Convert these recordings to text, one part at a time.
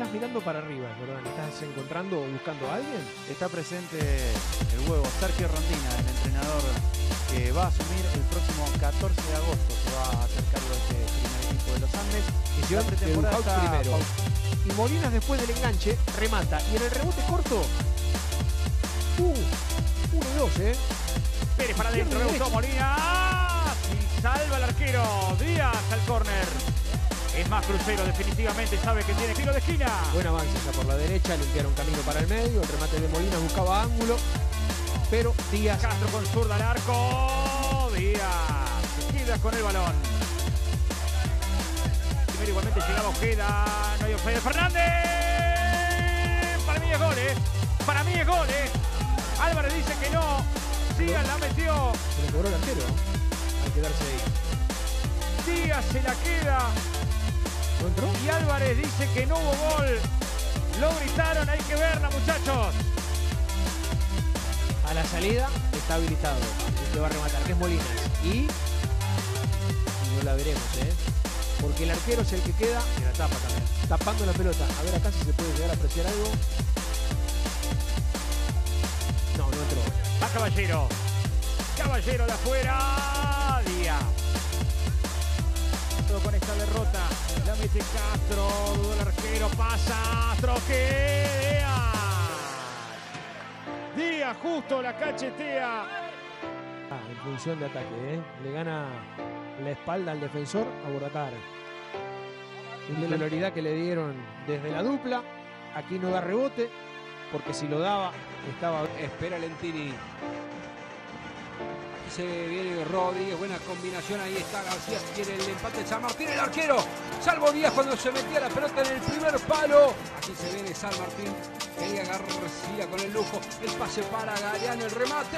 estás mirando para arriba, Jordán? ¿Estás encontrando o buscando a alguien? Está presente el huevo Sergio Rondina, el entrenador que va a asumir el próximo 14 de agosto. Se va a hacer cargo de este primer equipo de los Andes. Y si va pretemporada está primero. Y Molinas después del enganche remata. Y en el rebote corto. 1 y 2, Pérez para adentro, le gustó Molinas. Y salva el arquero. Díaz al córner. Es más crucero, definitivamente sabe que tiene tiro de esquina. Buen avance ya por la derecha, limpiaron camino para el medio. El remate de Molinas buscaba ángulo. Pero Díaz. Castro con zurda al arco. Díaz se queda con el balón. Primero igualmente llegaba Ojeda. No hay offside de Fernández. Para mí es gol, Para mí es gol, Álvarez dice que no. Díaz la metió. Se le cobró el arquero. Al quedarse ahí. Díaz se la queda. ¿No entró? Y Álvarez dice que no hubo gol. Lo gritaron, hay que verla, muchachos. A la salida está habilitado el que va a rematar, que es Molinas. Y no la veremos, porque el arquero es el que queda Y la tapa también. tapando la pelota. A ver acá si se puede llegar a apreciar algo. No, no entró. Va Caballero. Caballero de afuera. Díaz. Todo con esta derrota. La mete Castro. Dudó el arquero. Pasa. Troque. Díaz justo la cachetea. En función de ataque, le gana la espalda al defensor a Bordacar. Titularidad que le dieron desde la dupla. Aquí no da rebote, porque si lo daba, estaba... Espera Lentini. Aquí se viene Rodríguez, buena combinación, ahí está García, tiene el empate de San Martín, el arquero. Salvo Díaz cuando se metía la pelota en el primer palo. Aquí se viene San Martín, quería García con el lujo. El pase para Galeano, el remate.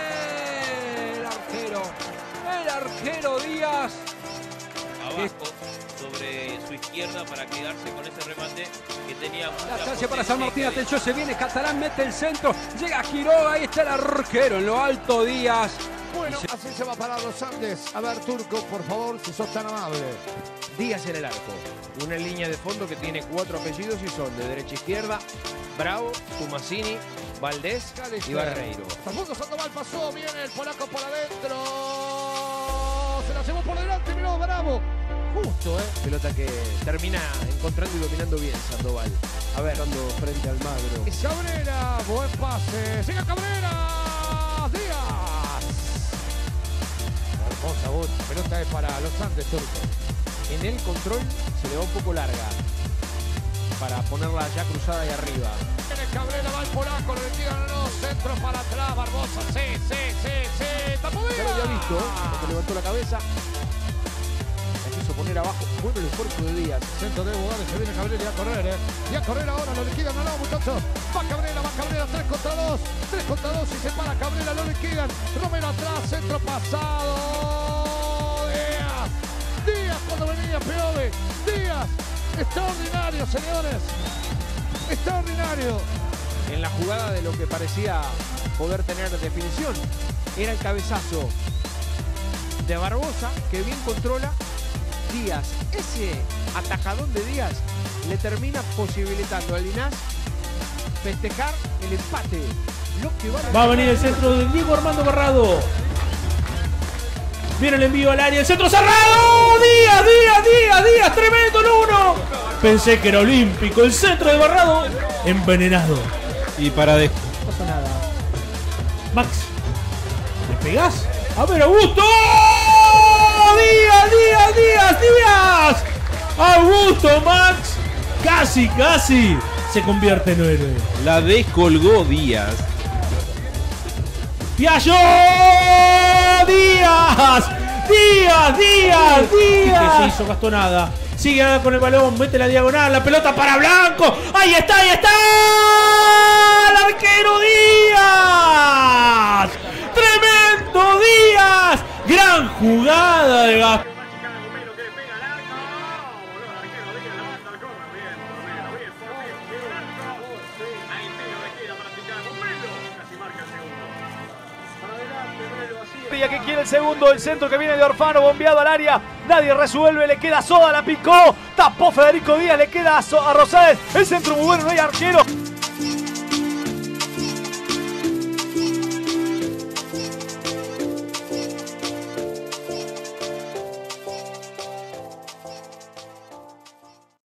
El arquero Díaz. Abajo, sobre su izquierda para quedarse con ese remate que tenía mucha La chance para San Martín, potencia. atención, se viene Catalán, mete el centro, llega Quiroga, ahí está el arquero en lo alto Díaz. Bueno, así se va para los Andes. A ver, Turco, por favor, si sos tan amable. Díaz en el arco. Una línea de fondo que tiene 4 apellidos y son de derecha a izquierda: Bravo, Tumasini, Valdés y Barreiro. Facundo Sandoval pasó, viene el polaco por adentro. Se la llevó por delante, miró, Bravo. Justo, pelota que termina encontrando y dominando bien Sandoval. A ver, dando frente al Magro. Y Cabrera, buen pase. Sigue Cabrera. Díaz. Hermosa voz. Pelota es para los Andes, Turco. En el control se le va un poco larga para ponerla ya cruzada y arriba. Viene Cabrera, va el polaco, le tiran los centros para atrás. Barbosa, sí. Tapó Díaz. Ya lo había visto, cuando levantó la cabeza. La quiso poner abajo. Bueno el esfuerzo de Díaz. Centro de Bogotá, se viene Cabrera y a correr, Y a correr ahora, lo liquidan, no, muchachos. Va Cabrera, 3 contra 2. 3 contra 2 y se para Cabrera, lo liquidan. Romero atrás, centro pasado. Díaz cuando venía Piove. Díaz, extraordinario, señores. Extraordinario. En la jugada de lo que parecía poder tener definición, era el cabezazo de Barbosa, que bien controla. Díaz, ese atajadón de Díaz le termina posibilitando a Linares festejar el empate. Lo que Va a venir el centro de Diego Armando Barrado. Viene el envío al área, el centro cerrado. Díaz, tremendo el 1. Pensé que era olímpico, el centro de Barrado envenenado. Y para de... No pasa nada. Max, ¿le pegás? A ver, Augusto. Díaz. Augusto, Max. Casi se convierte en héroe. La descolgó Díaz. Piaggio. Díaz. Que se hizo Gastonada. Sigue con el balón, mete la diagonal, la pelota para Blanco. Ahí está. El arquero Díaz. Tremendo Díaz. Gran jugada de Gaston. Y aquí quiere el segundo, el centro que viene de Orfano, bombeado al área. nadie resuelve, le queda Soda, la picó, tapó Federico Díaz, le queda a Rosales, el centro muy bueno, no hay arquero.